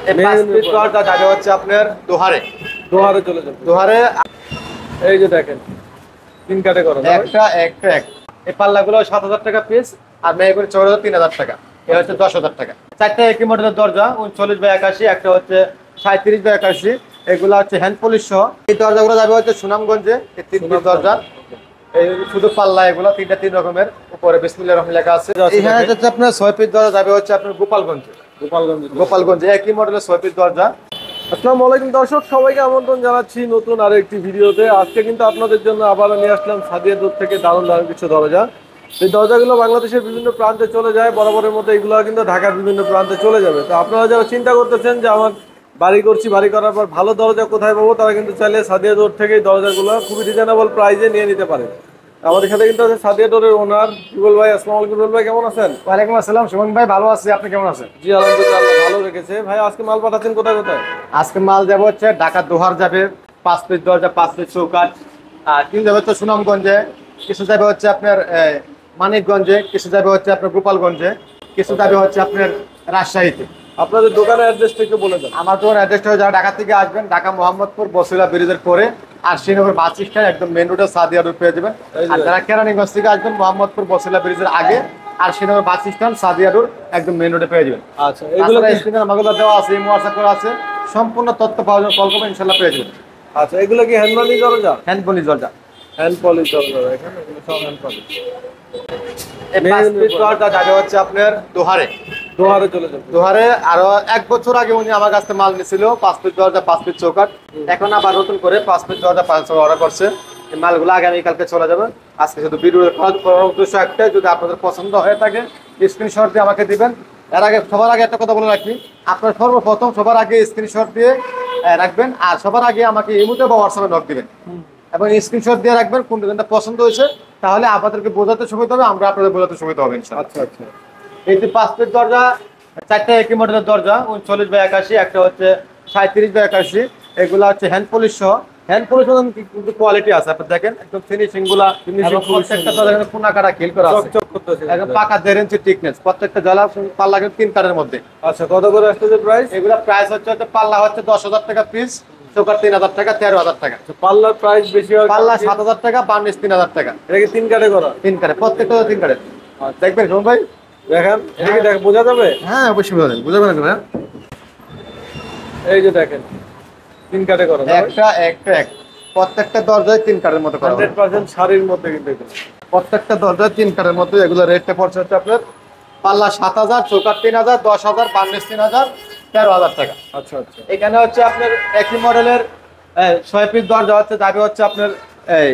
এই 5 পিস দরজা যাবে হচ্ছে আপনার দোহারে চলে যাবে। দোহারে এই যে দেখেন তিন কাটে করা একটা এই পাল্লাগুলো 7,000 টাকা পিস, আর মেহগুনি চৌড়া 3,000 টাকা, এ হচ্ছে 10,000 টাকা। চারটা একই মডেলের দরজা 39/81, একটা হচ্ছে 37/81, এগুলো হচ্ছে হ্যান্ড পলিশ সহ। এই দরজাগুলো যাবে হচ্ছে সুনামগঞ্জে। এই 3 পিস দরজা, এই শুধু পাল্লা, এগুলো তিনটা 3 রকমের, উপরে বিসমিল্লাহির রহমানির লেখা আছে। এখানে হচ্ছে আপনার 6 পিস দরজা যাবে হচ্ছে আপনার গোপালগঞ্জে একই মডেলের 6 পিস দরজা। আসসালামু আলাইকুম দর্শক, সবাইকে আমন্ত্রণ জানাচ্ছি নতুন আরো একটি ভিডিওতে। আজকে কিন্তু আপনাদের জন্য আবার নিয়ে আসলাম সাদিয়া দূর থেকে দারুণ কিছু দরজা। এই দরজাগুলো বাংলাদেশের বিভিন্ন প্রান্তে চলে যায়, বরাবরের মতো এগুলো কিন্তু ঢাকার বিভিন্ন প্রান্তে চলে যাবে। তো আপনারা যারা চিন্তা করতেছেন যে আমার বাড়ি করার পর ভালো দরজা কোথায় পাবো, তারা কিন্তু চাইলে সাদিয়া দূর থেকে এই দরজাগুলো খুবই রিজনেবল প্রাইসে নিয়ে নিতে পারেন। আমাদের সাথে কিন্তু আছে সাদিয়া ডোরের ওনার রুবেল ভাই। আসসালামু আলাইকুম রুবেল ভাই, কেমন আছেন? ওয়ালাইকুম আসসালাম সুমন ভাই, ভালো আছি, আপনি কেমন আছেন? জি আলহামদুলিল্লাহ, আল্লাহ ভালো রেখেছে। ভাই আজকে মাল পাঠাচ্ছেন কোথায়? আজকে মাল যাবে হচ্ছে ঢাকা দোহার যাবে 5 পিস দরজা, 5 পিস চৌকাঠ, আর কিছু যাবে হচ্ছে সুনামগঞ্জে, কিছু যাবে হচ্ছে আপনার মানিকগঞ্জে, কিছু যাবে হচ্ছে আপনার গোপালগঞ্জে, কিছু যাবে হচ্ছে আপনার রাজশাহীতে। আপনাদের দোকানের অ্যাড্রেসটা একটু বলে দেন। আমার দোকানের অ্যাড্রেসটা যারা ঢাকা থেকে আসবেন, ঢাকা মোহাম্মদপুর বসিলা ব্রিজের পরে আর শ্রীনগর বাস স্ট্যান্ড একদম মেন রোডে সাদিয়া রোড পেয়ে যাবেন। আর যারা কেরানীগঞ্জ থেকে আসবেন, মোহাম্মদপুর বসিলা ব্রিজের আগে আর Srinagar bus stand Sadia road একদম মেন রোডে পেয়ে যাবেন। আচ্ছা, এগুলো স্ক্রিনে আমাগুলো দেওয়া আছে, হোয়াটসঅ্যাপ করা আছে, সম্পূর্ণ তথ্য পাওয়া যাবে, কল করবেন ইনশাআল্লাহ পেয়ে যাবেন। আচ্ছা, এগুলো কি হ্যান্ড পলিশ দরজা? হ্যান্ড পলিশ দরজা, হ্যান্ড পলিশ দরজা, এখানে এগুলো সব হ্যান্ড পলিশ। এই 5 পিস দরজা যাবে হচ্ছে আপনার দোহারে চলে যাবে। দোহারে আরো 1 বছর আগে উনি আমার কাছে মাল নিছিল 5 পিস দরজা, 5 পিস চৌকাঠ। এখন আবার নতুন করে 5 পিস দরজা 5 অর্ডার করছে। এই মালগুলো আগামী কালকে চলে যাবে। আজকে শুধু ভিডিও উদ্দেশ্য একটাই, যদি আপনাদের পছন্দ হয়ে থাকে স্ক্রিনশট দিয়ে আমাকে দিবেন। এর আগে সবার আগে একটা কথা বলে রাখি, আপনার সর্বপ্রথম সবার আগে স্ক্রিনশট দিয়ে রাখবেন, আর সবার আগে আমাকে ইমোতে বা হোয়াটসঅ্যাপে নক দিবেন এবং স্ক্রিনশট দিয়ে রাখবেন কোন দোকানটা পছন্দ হয়েছে, তাহলে আপনাদেরকে বোঝাতে সুবিধা হবে, আমরা আপনাদের বোঝাতে সুবিধা হবে ইনশাআল্লাহ। আচ্ছা আচ্ছা, এই যে 5 পিস দরজা, চারটা একই মডেলের দরজা 39/81, একটা হচ্ছে 37/81, এগুলো হচ্ছে হ্যান্ড পলিশ সহ। হ্যান্ড পলিশ কিন্তু কোয়ালিটি আছে, আপনি দেখেন একদম ফিনিশিং গুলা, প্রত্যেকটা দরজা কোনা কাটা খিল করা আছে, চকচক করতেছে একদম পাকা 1.5 ইঞ্চি থিকনেস, প্রত্যেকটা জ্বালা পাল্লা কিন্তু 3 কাঠের মধ্যে। আচ্ছা, কত করে আসছে প্রাইস? এগুলা প্রাইস হচ্ছে পাল্লা হচ্ছে 10,000 টাকা পিস, চৌকাঠ 3,000 টাকা, 13,000 টাকা। পাল্লার প্রাইস বেশি হয়, পাল্লা 7,000 টাকা, বার্নিশ 3,000 টাকা। এটা কি 3 কাটে করা? 3 কাঠে, প্রত্যেকটা 3 কাঠের। দেখবেন রোম ভাই, দেখেন এটা কি দেখ বোঝা যাবে? হ্যাঁ অবশ্যই বোঝা যাবে, বুঝা যাবে না? এই যে দেখেন 3 কাটে করা, একটা প্রত্যেকটা দরজায় 3 কাঠের মতো করা, 100% শাড়ির মধ্যে কিন্তু এগুলো। প্রত্যেকটা দরজায় 3 কাঠের মতো। এগুলো রেটটা পড়ছে হচ্ছে আপনার পাল্লা 7,000, চৌকাঠ 3,000, 10,000, বার্নিশ 3,000, 13,000 টাকা। আচ্ছা আচ্ছা, এখানে হচ্ছে আপনার একই মডেলের 6 পিস দরজা হচ্ছে যাবে হচ্ছে আপনার এই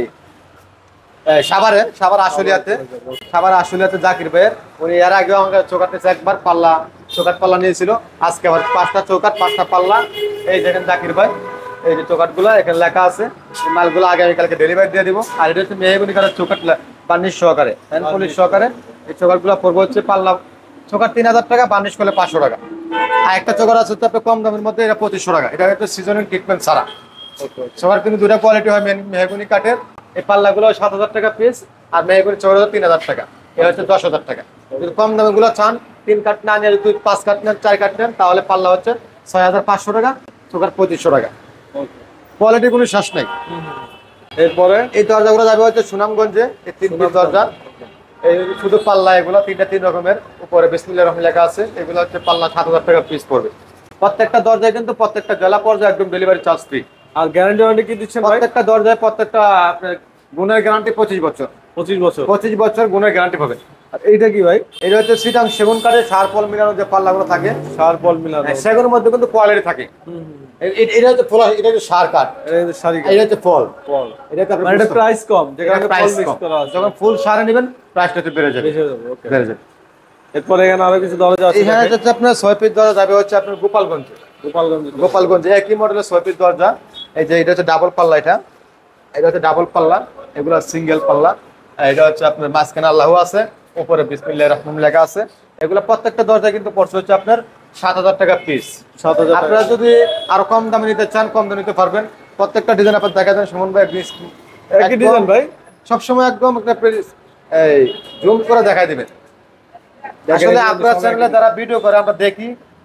সাভার আশুলিয়াতে জাকির ভাইয়ের। উনি এর আগেও আমাকে চৌকাঠ নিয়েছে একবার, চৌকাঠ পাল্লা নিয়েছিল। আজকে আবার 5টা চৌকাঠ 5টা পাল্লা। এই দেখেন জাকির ভাই, এই যে চৌকাঠগুলো এখানে লেখা আছে, এই মালগুলো আগামীকালকে ডেলিভারি দিয়ে দিব। আর এটা হচ্ছে মেহগুনি কাঠের চৌকাঠ, বার্নিশ সহকারে, হ্যান্ড পলিশ সহকারে। এই চৌকাঠগুলো পড়বে হচ্ছে পাল্লা চৌকাঠ 3,000 টাকা, বার্নিশ করলে 500 টাকা। আর একটা চৌকাঠ আছে হচ্ছে আপনার কম দামের মধ্যে, এটা 2,500 টাকা। এটা হচ্ছে সিজনিং ট্রিটমেন্ট ছাড়া। সবার কিন্তু 2টা কোয়ালিটি হয় মেহগুনি কাঠের। এই পাল্লাগুলো 7,000 টাকা পিস, আর মেহগুনি চৌকাঠ 3,000 টাকা, এটা হচ্ছে 10,000 টাকা। যদি কম দামের গুলো চান, 3 কাঠ না নিয়ে যদি 5 কাঠ নেন, 4 কাঠ নেন, তাহলে পাল্লা হচ্ছে 6,500 টাকা, চৌকাঠ 2,500 টাকা। কোয়ালিটি কোনো শেষ নাই। এরপরে এই দরজাগুলো যাবে হচ্ছে সুনামগঞ্জে। এই 3 পিস দরজা, এই শুধু পাল্লা, এগুলো তিনটা 3 রকমের, উপরে বিসমিল্লাহির রহমানির লেখা আছে। এগুলো হচ্ছে পাল্লা 7,000 টাকা পিস পড়বে। প্রত্যেকটা দরজায় কিন্তু প্রত্যেকটা জেলা পর্যায়ে একদম ডেলিভারি চার্জ ফ্রি। আর গ্যারান্টি ওয়ারেন্টি কি দিচ্ছেন ভাই? প্রত্যেকটা দরজায় প্রত্যেকটা আপনার গুণের গ্যারান্টি 25 বছর। 25 বছর গুণের গ্যারান্টি পাবে। আর এইটা কি ভাই? এটা হচ্ছে সিটাং সেগুন কাঠের সারপল মিলানো যে পাল্লাগুলো থাকে, সারপল মিলানো, সেগুনের মধ্যে কিন্তু কোয়ালিটি থাকে। এটা হচ্ছে ফল, এটা হচ্ছে সার কাঠ, এটা হচ্ছে ফল। এটা মানে এটা প্রাইস কম, যেখানে ফল মিক্স করা আছে। যখন ফুল সারে নেবেন প্রাইসটা একটু বেড়ে যাবে। ওকে, বেড়ে যাবে। এরপর এখানে আরো কিছু দরজা আছে। এখানে হচ্ছে আপনার 6 পিস দরজা যাবে হচ্ছে আপনার গোপালগঞ্জে একই মডেলের 6 পিস দরজা। এই যে এটা হচ্ছে ডাবল পাল্লা, এটা হচ্ছে ডাবল পাল্লা, এগুলো সিঙ্গেল পাল্লা। এটা হচ্ছে আপনার মাঝখানে আল্লাহ আছে, উপরে বিসমিল্লাহির রহমানির লেখা আছে। এগুলো প্রত্যেকটা দরজা কিন্তু পড়ছে হচ্ছে আপনার 7,000 টাকা পিস। 7,000। আপনারা যদি আরো কম দামে নিতে চান, কম দামে নিতে পারবেন। প্রত্যেকটা ডিজাইন আপনার দেখা দেন সুমন ভাই, একই ডিজাইন ভাই সবসময় একদম একটা এই জুম করে দেখাই দিবেন। আসলে আপনার চ্যানেলে যারা ভিডিও করে আমরা দেখি,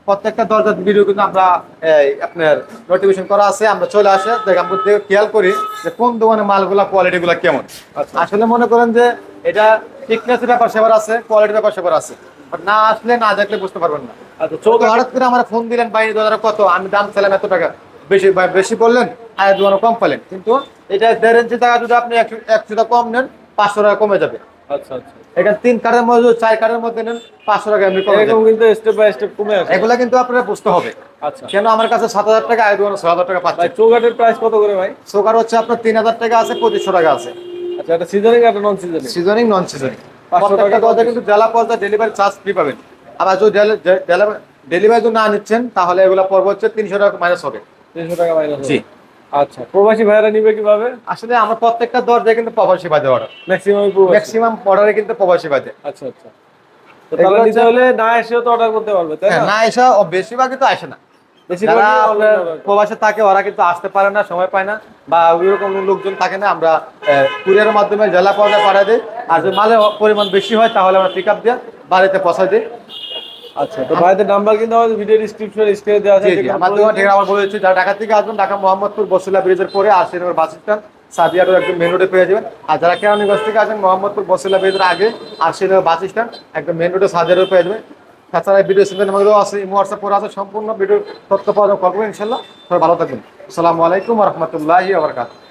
প্রত্যেকটা দরজার ভিডিও কিন্তু আমরা আপনার নোটিফিকেশন করা আছে, আমরা চলে আসে দেখ আমরা খেয়াল করি যে কোন দোকানে মালগুলা কোয়ালিটিগুলো কেমন। আসলে মনে করেন যে এটা থিকনেসের ব্যাপার সেবার আছে, কোয়ালিটির ব্যাপার সেবার আছে, বাট না আসলে না দেখলে বুঝতে পারবেন না। আচ্ছা চোখ হঠাৎ করে আমার ফোন দিলেন বাইরে দরজা কত, আমি দাম চাইলাম এত টাকা, বেশি বললেন আর দোকানে কম পেলেন, কিন্তু এটা 1.5 ইঞ্চি টাকা যদি আপনি 100 টাকা কম নেন 500 টাকা কমে যাবে। আচ্ছা আচ্ছা, এখানে 3 কার্ডের মধ্যে 4 কার্ডের মধ্যে নেন 500 টাকা এমনি কমে এরকম যাবে। কিন্তু স্টেপ বাই স্টেপ কমে আসে। এগুলা কিন্তু আপনারা বুঝতে হবে। আচ্ছা, কেন আমার কাছে 7,000 টাকা আর দোকানে 6,000 টাকা ভাই পাচ্ছেন। চৌকাঠের প্রাইস কত করে ভাই? সুগার হচ্ছে আপনার 3,000 টাকা আছে, 2,500 টাকা আছে। আচ্ছা, এটা সিজনিং আর non seasoning? Seasoning non seasoning 500 টাকা প্রত্যেকটা দরজা কিন্তু জেলা পর্যায়ে ডেলিভারি চার্জ ফ্রি পাবেন। আবার যদি ডেলিভারি যদি না নিচ্ছেন তাহলে এগুলো পড়বে হচ্ছে 300 টাকা মাইনাস হবে। 300 টাকা মাইনাস? জি। আচ্ছা, প্রবাসী ভাইরা নিবে কিভাবে? আসলে আমার প্রত্যেকটা দরজায় কিন্তু প্রবাসী বাদে অর্ডার, ম্যাক্সিমাম অর্ডারে কিন্তু প্রবাসী বাদে। আচ্ছা আচ্ছা, তো তাহলে নিতে হলে না এসেও তো অর্ডার করতে পারবে, তাই না? না এসে বেশিরভাগ কিন্তু আসে না, বেশিরভাগ যারা অনলাইন আপনার প্রবাসে থাকে ওরা কিন্তু আসতে পারে না, সময় পায় না, বা ওইরকম লোকজন থাকে না, আমরা কুরিয়ারের মাধ্যমে জেলা পর্যায়ে পাঠিয়ে দিই। আর যদি মালের পরিমাণ বেশি হয় তাহলে আমরা পিক আপ দিয়ে বাড়িতে পৌঁছাই দিই। আচ্ছা, তো ভাইদের নাম্বার কিন্তু আমাদের ভিডিও ডেসক্রিপশনে স্ক্রিনে দেওয়া আছে। জি জি, আমার দোকান ঠিকানা আমার বলে দিচ্ছি, যারা ঢাকা থেকে আসবেন ঢাকা মোহাম্মদপুর বসিলা ব্রিজের পরে 80 নম্বর বাস স্ট্যান্ড সাদিয়ার একদম মেন রোডে পেয়ে যাবেন। আর যারা কেরানীগঞ্জ থেকে আসেন মোহাম্মদপুর বসিলা ব্রিজের আগে 80 নম্বর বাস স্ট্যান্ড একদম মেন রোডে সাদিয়ার পেয়ে যাবেন। তাছাড়া ভিডিও স্ক্রিনের মধ্যেও আছে, ইমো হোয়াটসঅ্যাপ করে আছে, সম্পূর্ণ ভিডিও তথ্য পাওয়া যাবে। ইনশাল্লাহ সবাই ভালো থাকবেন। আসসালামু আলাইকুম ওয়া রাহমাতুল্লাহি ওয়া বারাকাতুহু।